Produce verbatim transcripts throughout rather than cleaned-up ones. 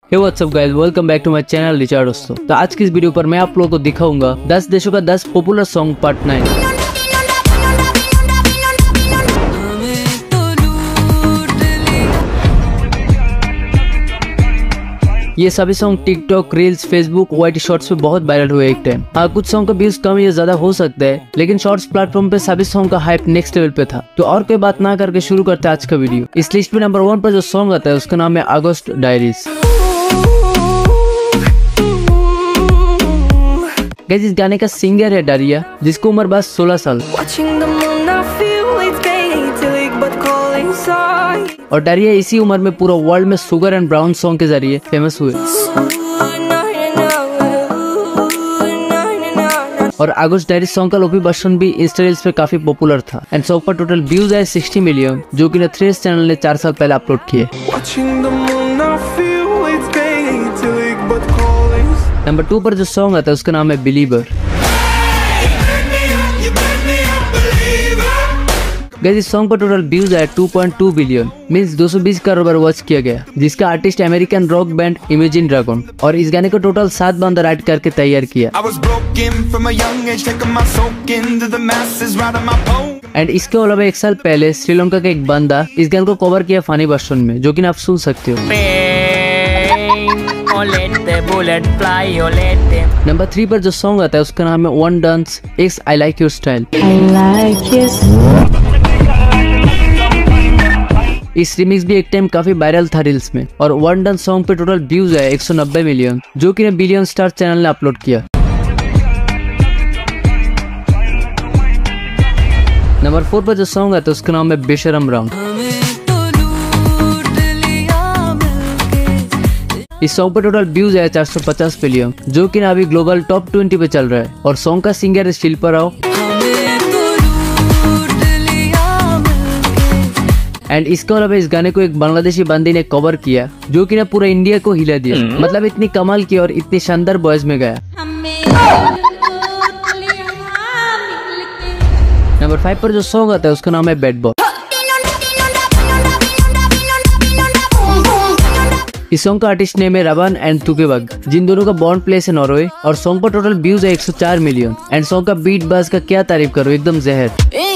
Hey what's up guys, welcome back to my channel Richard दोस्तों। तो आज की इस वीडियो पर मैं आप लोगों को दिखाऊंगा दस देशों का दस पॉपुलर सॉन्ग पार्ट नाइन। ये सभी song TikTok, reels, Facebook, YT shorts पे बहुत वायरल हुए एक टाइम। हाँ, कुछ सॉन्ग का व्यूज कम या ज्यादा हो सकता है, लेकिन शॉर्ट्स प्लेटफॉर्म पे सभी सॉन्ग का हाइप नेक्स्ट लेवल पे था। तो और कोई बात ना करके शुरू करते हैं आज का वीडियो। इस लिस्ट में नंबर वन पर जो सॉन्ग आता है उसका नाम है अगस्त डायरीज। गाइस, इस गाने का सिंगर है डारिया, जिसको उम्र बस सोलह साल। और डारिया इसी उम्र में पूरा वर्ल्ड में शुगर एंड ब्राउन सॉन्ग के जरिए फेमस हुए। और अगस्त डायरीज सॉन्ग का लोफी वर्जन भी इंस्टा रील्स पे काफी पॉपुलर था एंड सॉन्ग पर टोटल व्यूज आए साठ मिलियन, जो कि थ्रेस चैनल ने चार साल पहले अपलोड किए। नंबर टू पर जो सॉन्ग आता है उसका नाम है बिलीवर। गाइस, इस सॉन्ग पर टोटल व्यूज आए two point two billion, means दो सौ बीस करोड़ बार वॉच किया गया, जिसका artist American rock band Imagine Dragon. और इस गाने को टोटल सात बंदा राइट करके तैयार किया। एंड इसके अलावा एक साल पहले श्रीलंका का एक बंदा इस गाने को कवर किया फनी वर्जन में, जो कि आप सुन सकते हो। नंबर थ्री पर जो सॉन्ग आता है उसका नाम है one dance X I like your style. इस रिमिक्स भी एक टाइम काफी वायरल था रील्स में। और वन डांस सॉन्ग पे टोटल व्यूज है एक सौ नब्बे मिलियन, जो कि बिलियन स्टार चैनल ने अपलोड किया। नंबर फोर पर जो सॉन्ग आता है उसका नाम है बेशरम राउंड। इस सॉन्ग पर टोटल व्यूज है चार सौ पचास मिलियन, जो कि अभी ग्लोबल टॉप ट्वेंटी पे चल रहा है। और सॉन्ग का सिंगर है शिल्पा राव। एंड इसके अलावा इस गाने को एक बांग्लादेशी बंदी ने कवर किया, जो कि ना पूरा इंडिया को हिला दिया। मतलब इतनी कमाल की और इतनी शानदार वॉइस में गाया। नंबर फाइव पर जो सॉन्ग आता है उसका नाम है बैड बॉय। इस सॉन्ग का आर्टिस्ट नेम है रबान एंड तुकेबाग, जिन दोनों का बॉर्न प्लेस है नॉर्वे। और सॉन्ग पर टोटल व्यूज है एक सौ चार मिलियन। एंड सॉन्ग का बीट बास का क्या तारीफ करो, एकदम जहर।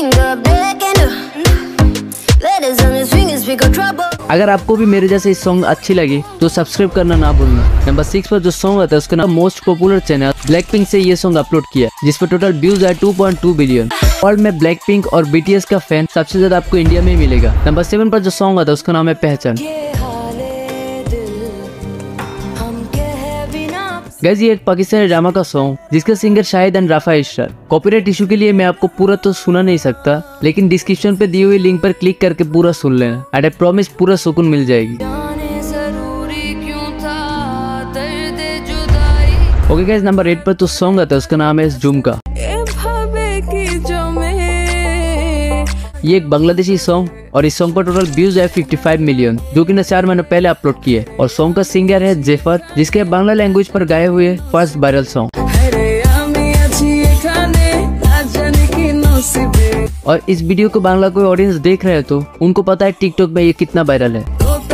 अगर आपको भी मेरे जैसे इस सॉन्ग अच्छी लगी तो सब्सक्राइब करना ना भूलना। नंबर सिक्स पर जो सॉन्ग आता है उसका नाम मोस्ट पॉपुलर चैनल ब्लैकपिंक से ये सॉन्ग अपलोड किया, जिस पर टोटल व्यूज है two point two billion. World में ब्लैकपिंक और बीटीएस का फैन सबसे ज्यादा आपको इंडिया में ही मिलेगा। नंबर सेवन पर जो सॉन्ग आता है उसका नाम है पहचान। गाइस, ये एक पाकिस्तानी ड्रामा का सॉन्ग जिसका singer Shahid and Rafa Ishrar. Copyright issue के लिए मैं आपको पूरा तो सुना नहीं सकता, लेकिन डिस्क्रिप्शन पे दी हुई लिंक पर क्लिक करके पूरा सुन लेना। एंड आई प्रॉमिस पूरा सुकून मिल जाएगी। ओके गाइस, नंबर एट पर तो सॉन्ग आता है उसका नाम है झुमका। ये एक बांग्लादेशी सॉन्ग और इस सॉन्ग पर टोटल व्यूज है पचपन मिलियन, जो कि चार महीने पहले अपलोड किए। और सॉन्ग का सिंगर है जेफर, जिसके बांग्ला लैंग्वेज पर गाए हुए फर्स्ट वायरल सॉन्ग। और इस वीडियो को बांग्ला कोई ऑडियंस देख रहे हैं तो उनको पता है टिकटॉक में ये कितना वायरल है।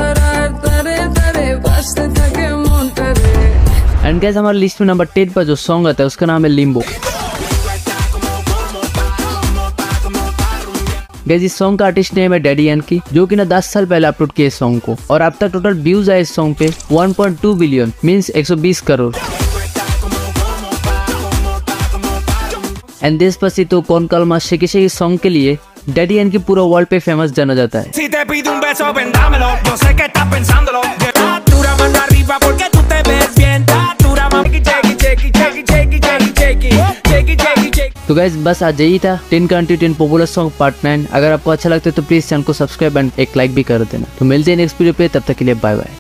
एंड गाइस, हमारे लिस्ट में नंबर टेन पर जो सॉन्ग आता है उसका नाम है लिम्बो। गाइस, इस सॉन्ग का आर्टिस्ट नेम है डैडी यानकी, जो कि ना दस साल पहले अपलोड किए इस सॉन्ग को। और अब तक टोटल व्यूज है इस सॉन्ग पे one point two billion, means एक सौ बीस करोड़। एंड डेस्पासितो, कौन कलमा, शेकी शेकी सॉन्ग के लिए डैडी यानकी पूरा वर्ल्ड पे फेमस जाना जाता है। तो गाइस, बस आज यही था ten country ten popular song part nine. अगर आपको अच्छा लगता है तो प्लीज चैनल को सब्सक्राइब एंड एक लाइक भी कर देना। तो मिलते हैं नेक्स्ट वीडियो पे, तब तक के लिए बाय बाय।